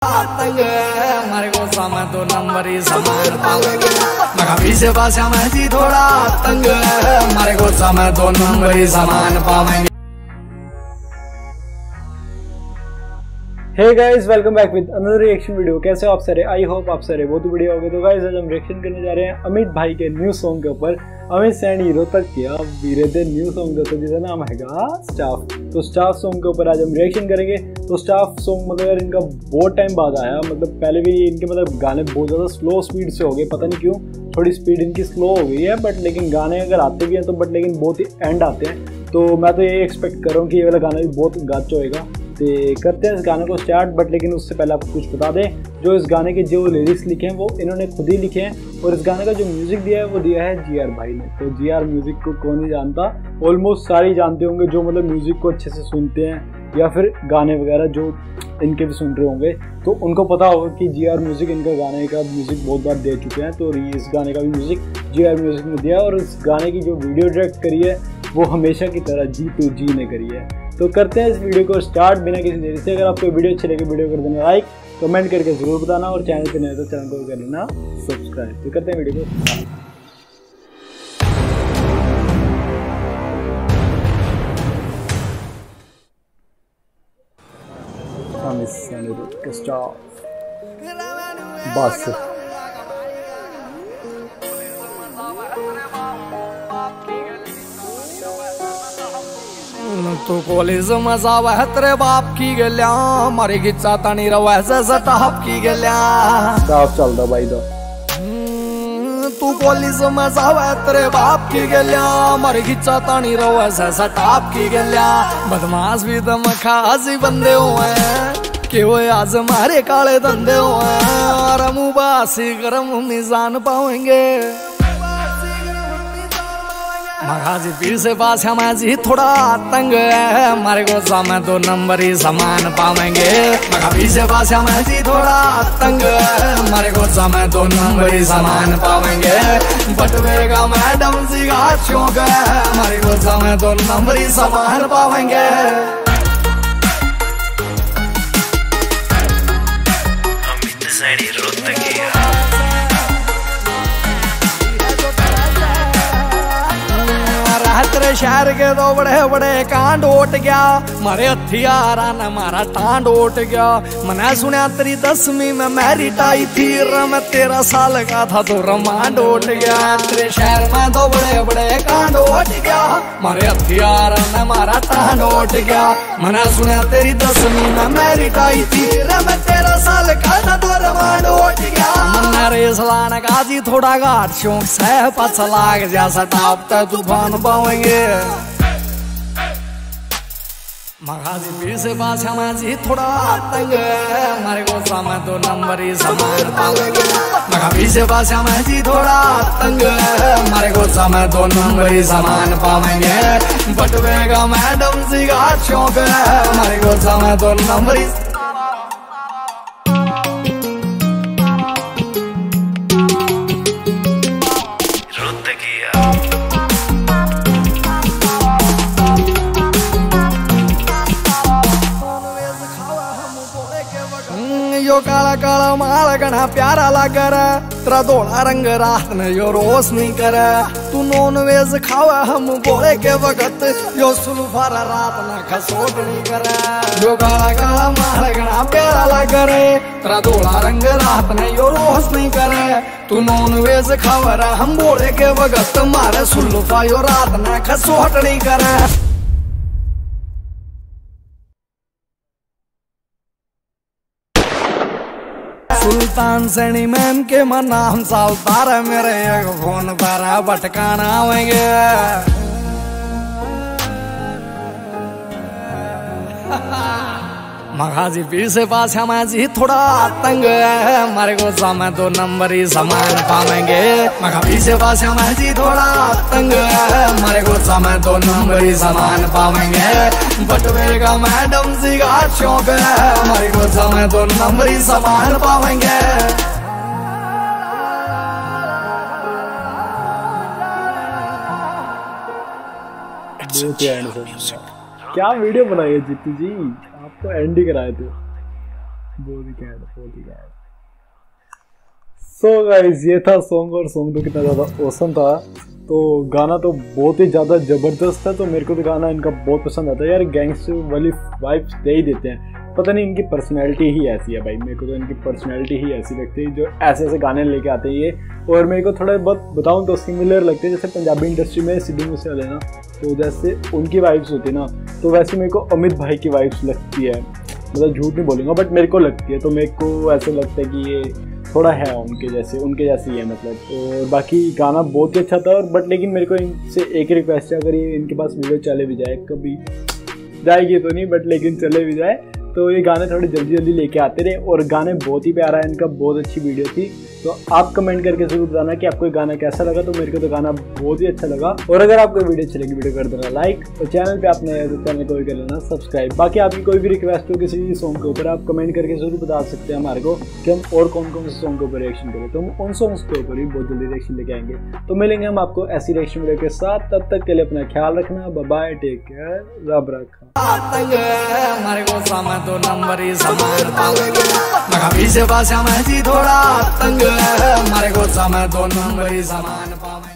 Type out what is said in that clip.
तंग हमारे को समय 2 नंबर ही समान पावेंगे। मगर पीछे पासा में जी थोड़ा तंग हमारे को समय 2 नंबर ही समान पावेंगे। Hey guys, welcome back with another reaction video. कैसे हो आप सारे? आई होप आप सारे बहुत बढ़िया हो गए। तो गाइस, आज हम रिएक्शन करने जा रहे हैं अमित भाई के न्यू सॉन्ग के ऊपर। अमित सैंड हीरो तक किया वीरे दे न्यू सॉन्ग दोस्तों, जिसका नाम हैगा स्टाफ। तो स्टाफ सॉन्ग के ऊपर आज हम रिएक्शन करेंगे। तो स्टाफ सॉन्ग मतलब यार इनका बहुत टाइम बाद आया। मतलब पहले भी इनके मतलब गाने बहुत ज़्यादा स्लो स्पीड से हो गए, पता नहीं क्यों थोड़ी स्पीड इनकी स्लो हो गई है। बट लेकिन गाने अगर आते भी हैं तो बट लेकिन बहुत ही एंड आते हैं। तो मैं तो ये एक्सपेक्ट कर रहा हूँ कि ये वाला गाना भी बहुत गाच होएगा। तो करते हैं इस गाने को स्टार्ट। बट लेकिन उससे पहले आपको कुछ बता दें, जो इस गाने के जो लिरिक्स लिखे हैं वो इन्होंने खुद ही लिखे हैं। और इस गाने का जो म्यूज़िक दिया है वो दिया है जीआर भाई ने। तो जीआर म्यूज़िक को कौन नहीं जानता, ऑलमोस्ट सारे ही जानते होंगे जो मतलब म्यूज़िक को अच्छे से सुनते हैं या फिर गाने वगैरह जो इनके भी सुन रहे होंगे तो उनको पता होगा कि जीआर म्यूज़िक इनका गाने का म्यूज़िक बहुत बार दे चुके हैं। तो इस गाने का भी म्यूज़िक जीआर म्यूज़िक ने दिया। और इस गाने की जो वीडियो डायरेक्ट करी है वो हमेशा की तरह G2G ने करी है। तो करते हैं इस वीडियो को स्टार्ट बिना किसी देरी से। अगर आपको वीडियो अच्छी लगे वीडियो कर देना लाइक, कमेंट करके जरूर बताना, और चैनल पे नए तो चैनल को कर लेना सब्सक्राइब। तो करते हैं वीडियो को स्टार्ट। बस तू कॉलेज मजा वह तेरे बाप की गल्या मारे गिच्चा तानी रवा स्टाफ की गल्या स्टाफ चलता भाई। तो तू कॉलेज मजा वह तेरे बाप की गल्या मारे गिच्चा तानी रवा स्टाफ की गल्या। बदमाश भी दम खासी बंदे हुए कि वो आज हमारे काले धंधे हुए और मुबासी गरम मिजान पाएंगे। मगाजी पीर से पास हमारी थोड़ा तंग है हमारे को समय 2 नंबर ही समान पावेंगे। मगा पीर से पास हमारी थोड़ा तंग है हमारे को समय 2 नंबर ही समान पावेंगे। बटवेगा मैडम जी का शौक है हमारे को समय 2 नंबर ही समान पावेंगे। तेरे शहर के दो बड़े बड़े कांड उठ गया मारे हथियारा ने मारा टांड उठ गया। मैंने सुना तेरी 10वीं में मैरिट आई थी, मैं 13 साल का था तो रमांड उठ गया। तेरे शहर में दो बड़े बड़े कांड उठ गया मारे हथियारा ने मारा टांड उठ गया। मैंने सुना तेरी 10वीं में मैरिट आई थी, मैं 13 साल का था तो रमांड उठ गया। मैंने रेसलान गाजी थोड़ा घाट शौक से पछ लाग जैसा टापता तूफान पावेंगे। मगाजी पीर से पास हमारी थोड़ा तंग है हमारे को समय 2 नंबर ही समान पावेंगे। मगा पीर से पास हमारी थोड़ा तंग है हमारे को समय 2 नंबर ही समान पावेंगे। बटवेगा मैडम जी का शौक है हमारे को समय 2 नंबर ही। यो काला काला माल घना प्यारा लग रहा, तेरा धोला रंग रात ने यो रोशनी करे। तू नॉन वेज खावा हम बोले के वक्त, यो सुल्फर रात न खसोट नहीं करे। यो काला काला माल घना प्यारा लग रहा, तेरा धोला रंग रात ने यो रोशनी करे। तू नॉन वेज खावा हम बोले के वक्त, मारे सुल्फा यो रात न खसोट नहीं करे। सुल्तान सैनी मैन के मन नाम सालता रहे मेरे एक फोन पर भटकाना आवेंगे। मगाजी पीर से पास हमारी थोड़ा तंग है हमारे को समय 2 नंबर ही समान पावेंगे। मगा पीर से पास हमारी थोड़ा तंग है हमारे को समय 2 नंबर ही समान पावेंगे। बटवेगा मैडम जी का शौक है हमारे को समय 2 नंबर ही समान पावेंगे। क्या वीडियो बनाई है जीतू जी, आपको एंड ही कराए थे। बहुत ही कैड। सो गाइस ये था सॉन्ग, और सॉन्ग तो कितना ज़्यादा औसम था। तो गाना तो बहुत ही ज़्यादा ज़बरदस्त था। तो मेरे को तो गाना इनका बहुत पसंद आता है यार, गैंगस्टर वाली वाइब्स दे ही देते हैं। पता नहीं इनकी पर्सनैलिटी ही ऐसी है भाई, मेरे को तो इनकी पर्सनैलिटी ही ऐसी लगती है जो ऐसे ऐसे गाने लेके आते हैं ये। और मेरे को थोड़ा बहुत बताऊँ तो सिमिलर लगते हैं जैसे पंजाबी इंडस्ट्री में सिद्धू मूसेवाले ना, तो जैसे उनकी वाइब्स होती है ना, तो वैसे मेरे को अमित भाई की वाइब्स लगती है। मतलब झूठ नहीं बोलूँगा बट मेरे को लगती है। तो मेरे को ऐसा लगता है कि ये थोड़ा है उनके जैसे ही है मतलब। और बाकी गाना बहुत ही अच्छा था। और बट लेकिन मेरे को इनसे एक रिक्वेस्ट है, अगर ये इनके पास वीडियो चले भी जाए, कभी जाएगी तो नहीं बट लेकिन चले भी जाए, तो ये गाने थोड़े जल्दी जल्दी लेके आते रहे। और गाने बहुत ही प्यारा है इनका, बहुत अच्छी वीडियो थी। तो आप कमेंट करके जरूर बताना कि आपको ये गाना कैसा लगा। तो मेरे को तो गाना बहुत ही अच्छा लगा। और अगर आपको वीडियो अच्छी लगी, वीडियो कर देना लाइक, और चैनल पे आपने तो चैनल को भी कर लेना सब्सक्राइब। बाकी आपकी कोई भी रिक्वेस्ट हो किसी भी सॉन्ग के ऊपर, आप कमेंट करके जरूर बता सकते हैं हमारे को कि हम और कौन कौन से सॉन्ग के ऊपर रिएक्शन करें। तो हम उन सॉन्ग्स के ऊपर ही बहुत जल्दी रिएक्शन लेके आएंगे। तो मिलेंगे हम आपको ऐसी रिएक्शन वीडियो के साथ। तब तक के लिए अपना ख्याल रखना। बाय बाय, टेक केयर, रब रखा। हमारे को सामान तो नंबर ही समान मगा पीछे पास में जी थोड़ा तंग है, हमारे को समय तो नंबर ही समान पावे।